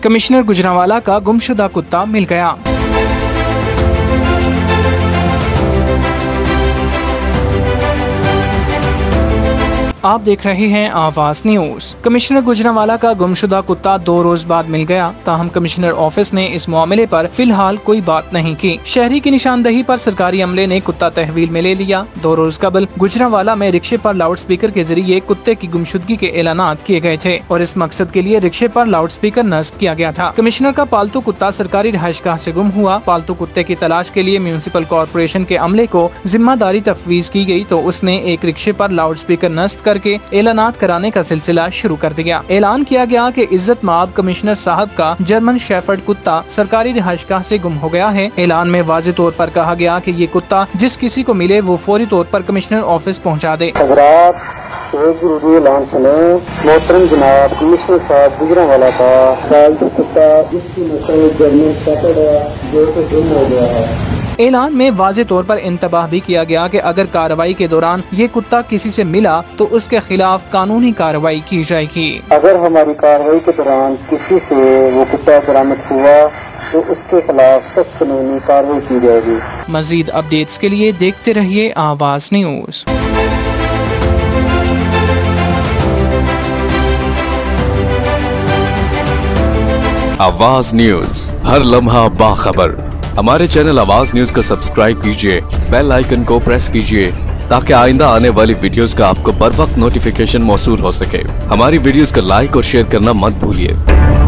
Commissioner Gujranwala का गुमशुदा कुत्ता मिल गया। आप देख रहे हैं आवाज न्यूज। कमिश्नर गुजरांवाला का गुमशुदा कुत्ता 2 रोज बाद मिल गया। ताहम कमिश्नर ऑफिस ने इस मामले पर फिलहाल कोई बात नहीं की। शहरी की निशानदही पर सरकारी अमले ने कुत्ता तहवील में ले लिया। 2 रोज कबल गुजरांवाला में रिक्शे पर लाउड स्पीकर के जरिए कुत्ते की गुमशुदगी के ऐलानात किए गए थे और इस मकसद के लिए रिक्शे पर लाउड स्पीकर नस्ब किया गया था। कमिश्नर का पालतू कुत्ता सरकारी रिहाइशगाह से गुम हुआ। पालतू कुत्ते की तलाश के लिए म्यूनिसिपल कॉर्पोरेशन के अमले को जिम्मेदारी तफवीज की गई तो उसने एक रिक्शे पर लाउड स्पीकर नस्ब करके ऐलानात कराने का सिलसिला शुरू कर दिया। ऐलान किया गया कि इज्जत माब कमिश्नर साहब का जर्मन शेफर्ड कुत्ता सरकारी रिहाइशगाह से गुम हो गया है। ऐलान में वाज़ेह तौर पर कहा गया कि ये कुत्ता जिस किसी को मिले वो फौरी तौर पर कमिश्नर ऑफिस पहुंचा दे। ऐलान सुने मोहतरम जनाब कमिश्नर साहब गुजरांवाला का पालतू कुत्ता इसकी नस्ल जर्मन शेफर्ड है जो कि गुम हो गया है। ऐलान में वाज़ेह तौर पर इंतबाह भी किया गया कि अगर कार्रवाई के दौरान ये कुत्ता किसी से मिला तो उसके खिलाफ कानूनी कार्रवाई की जाएगी। अगर हमारी कार्रवाई के दौरान किसी से वो कुत्ता बरामद हुआ तो उसके खिलाफ सख्त कानूनी कार्रवाई की जाएगी। मजीद अपडेट्स के लिए देखते रहिए आवाज न्यूज। आवाज न्यूज, हर लम्हा बाखबर। हमारे चैनल आवाज न्यूज को सब्सक्राइब कीजिए, बेल आइकन को प्रेस कीजिए ताकि आइंदा आने वाली वीडियोस का आपको बर वक्त नोटिफिकेशन मौसूल हो सके। हमारी वीडियोस को लाइक और शेयर करना मत भूलिए।